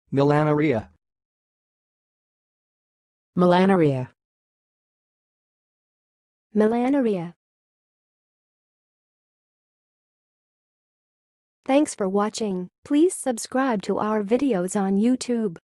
melanorrhea, melanorrhea, melanorrhea. Thanks for watching. Please subscribe to our videos on YouTube.